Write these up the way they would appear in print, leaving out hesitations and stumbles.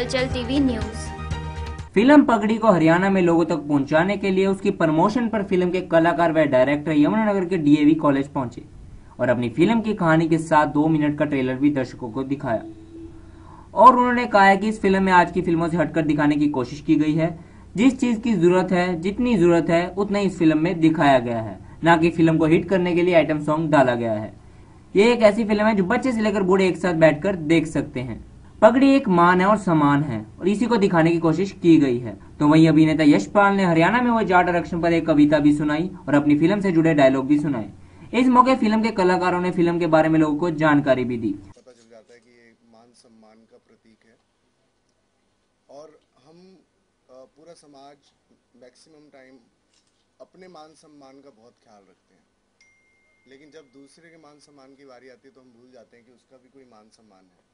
हलचल TV news. Film पगड़ी को हरियाणा में लोगों तक पहुंचाने के लिए उसकी प्रमोशन पर फिल्म के कलाकार व डायरेक्टर यमुनानगर के डीएवी कॉलेज पहुंचे और अपनी फिल्म की कहानी के साथ 2 मिनट का ट्रेलर भी दर्शकों को दिखाया। और उन्होंने कहा है कि इस फिल्म में आज की फिल्मों से हटकर दिखाने की कोशिश की गई है। जिस चीज की जरूरत है, जितनी जरूरत है, उतना इस फिल्म में दिखाया गया है, न कि फिल्म को हिट करने के लिए आइटम सॉन्ग डाला गया है। ये एक ऐसी फिल्म है जो बच्चे से लेकर बूढ़े एक साथ बैठकर देख सकते हैं। पगड़ी एक मान है और समान है और इसी को दिखाने की कोशिश की गई है। तो वहीं अभिनेता यशपाल ने हरियाणा में हुए जाट आरक्षण पर एक कविता भी सुनाई और अपनी फिल्म से जुड़े डायलॉग भी सुनाए। इस मौके फिल्म के कलाकारों ने फिल्म के बारे में लोगों को जानकारी भी दी। पता चल जाता है कि ये मान सम्मान का प्रतीक है और हम पूरा समाज मैक्सिमम टाइम अपने मान सम्मान का बहुत ख्याल रखते हैं, लेकिन जब दूसरे के मान सम्मान की बारी आती है तो हम भूल जाते हैं कि उसका भी कोई मान सम्मान है।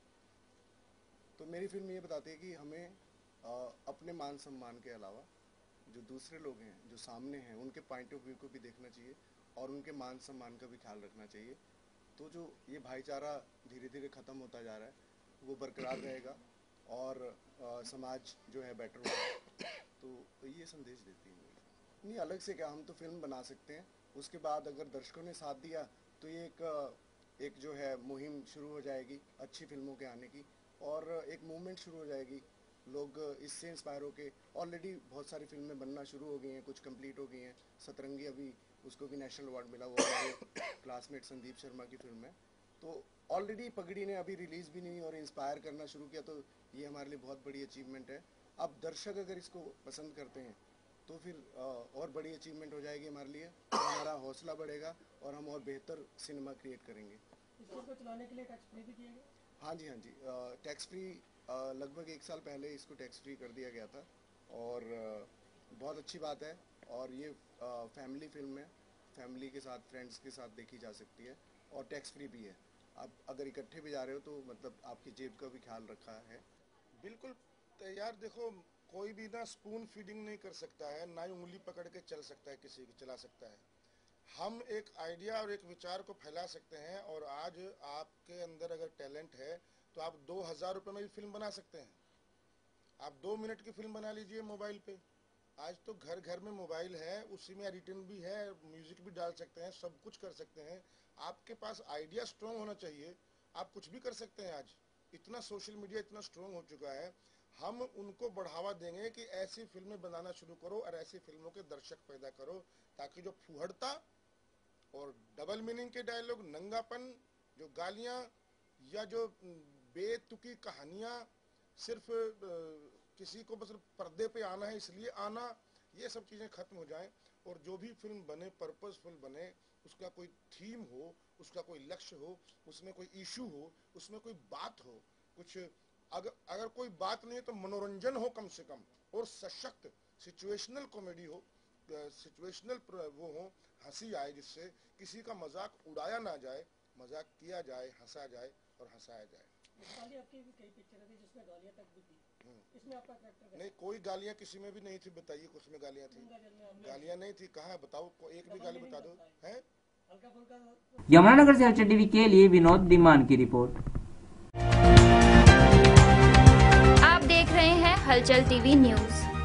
तो मेरी फिल्म ये बताती है कि हमें अपने मान सम्मान के अलावा जो दूसरे लोग हैं, जो सामने हैं, उनके पॉइंट ऑफ व्यू को भी देखना चाहिए और उनके मान सम्मान का भी ख्याल रखना चाहिए। तो जो ये भाईचारा धीरे धीरे ख़त्म होता जा रहा है वो बरकरार रहेगा और समाज जो है बेटर होगा। तो ये संदेश देती है। नहीं, अलग से क्या, हम तो फिल्म बना सकते हैं, उसके बाद अगर दर्शकों ने साथ दिया तो ये एक जो है मुहिम शुरू हो जाएगी अच्छी फिल्मों के आने की और एक मूवमेंट शुरू हो जाएगी। लोग इससे इंस्पायर होके ऑलरेडी बहुत सारी फिल्में बनना शुरू हो गई हैं, कुछ कंप्लीट हो गई हैं। सतरंगी अभी उसको भी नेशनल अवार्ड मिला, वो हमारे क्लासमेट संदीप शर्मा की फिल्म है। तो ऑलरेडी पगड़ी ने अभी रिलीज़ भी नहीं और इंस्पायर करना शुरू किया, तो ये हमारे लिए बहुत बड़ी अचीवमेंट है। अब दर्शक अगर इसको पसंद करते हैं तो फिर और बड़ी अचीवमेंट हो जाएगी हमारे लिए, तो हमारा हौसला बढ़ेगा और हम और बेहतर सिनेमा क्रिएट करेंगे। इसको चलाने के लिए टैक्स फ्री भी किया गया? हाँ जी, टैक्स फ्री लगभग 1 साल पहले इसको टैक्स फ्री कर दिया गया था और बहुत अच्छी बात है। और ये फैमिली फिल्म है, फैमिली के साथ, फ्रेंड्स के साथ देखी जा सकती है और टैक्स फ्री भी है। अब अगर इकट्ठे भी जा रहे हो तो मतलब आपकी जेब का भी ख्याल रखा है। बिल्कुल यार, देखो कोई भी ना स्पून फीडिंग नहीं कर सकता है, ना ही उंगली पकड़ के चल सकता है, किसी की चला सकता है। हम एक आइडिया और एक विचार को फैला सकते हैं और आज आपके अंदर अगर टैलेंट है तो आप 2000 रुपये में भी फिल्म बना सकते हैं। आप 2 मिनट की फिल्म बना लीजिए मोबाइल पे। आज तो घर घर में मोबाइल है, उसी में एडिटिंग भी है, म्यूजिक भी डाल सकते हैं, सब कुछ कर सकते हैं। आपके पास आइडिया स्ट्रॉन्ग होना चाहिए, आप कुछ भी कर सकते हैं। आज इतना सोशल मीडिया इतना स्ट्रॉन्ग हो चुका है, हम उनको बढ़ावा देंगे कि ऐसी फिल्में बनाना शुरू करो और ऐसी फिल्मों के दर्शक पैदा करो, ताकि जो फुहड़ता और डबल मीनिंग के डायलॉग, नंगापन, जो गालियां या जो बेतुकी कहानियां, सिर्फ किसी को बस पर्दे पे आना है इसलिए आना, ये सब चीज़ें खत्म हो जाएं और जो भी फिल्म बने पर्पसफुल बने, उसका कोई थीम हो, उसका कोई लक्ष्य हो, उसमें कोई इशू हो, उसमें कोई बात हो, कुछ अगर कोई बात नहीं है तो मनोरंजन हो कम से कम, और सशक्त सिचुएशनल कॉमेडी हो, सिचुएशनल वो हो, हंसी आए, जिससे किसी का मजाक उड़ाया ना जाए, मजाक किया जाए, हंसा जाए और हंसाया जाए। आपकी भी कई पिक्चरें थी जिसमें गालियां तक भी थी, इसमें आपका कैरेक्टर नहीं, कोई गालियां किसी में भी नहीं थी। बताइए कुछ में गालियां थी? गालियां नहीं थी, कहाँ बताओ, एक भी गाली बता दो। है हल्का फुल्का। यमुनानगर से हलचल टीवी के लिए विनोद दिमान की रिपोर्ट। आप देख रहे हैं हलचल टीवी न्यूज।